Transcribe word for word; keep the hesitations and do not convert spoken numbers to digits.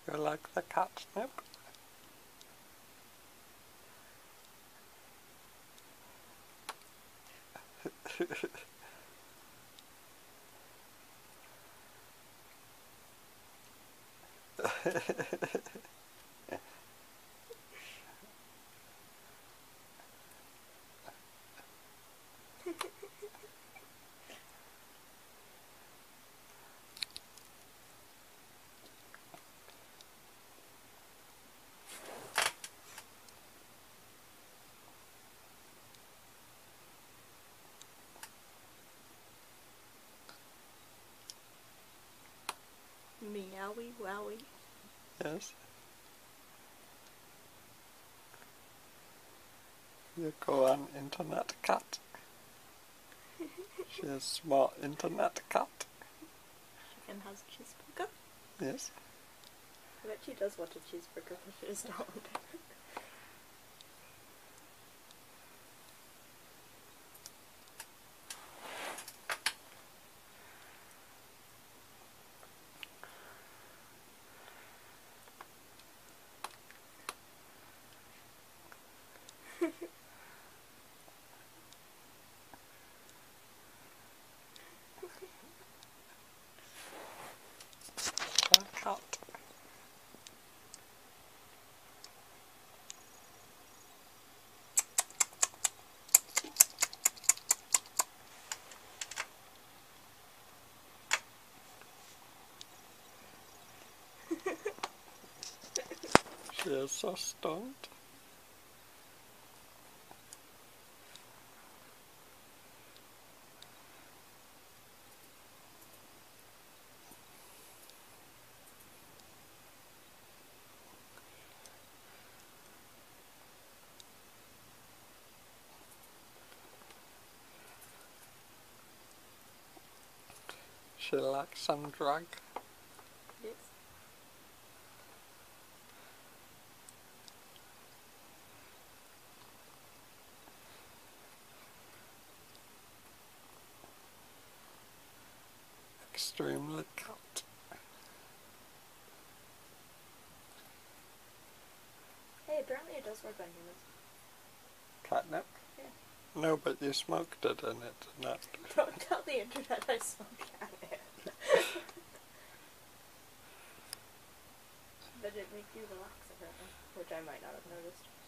You like the catnip? Meowy wowie. Yes. You go on internet cat. She's a smart internet cat. Chicken has a cheeseburger. Yes. I bet she does want a cheeseburger, but she just don't. A cat. She is so stunned. She likes some drug. Yes. Extremely cat. Hey, apparently it does work on humans. Catnip? Yeah. No, but you smoked it in it, not. Don't tell the internet I smoke catnip. But it makes you relax apparently, which I might not have noticed.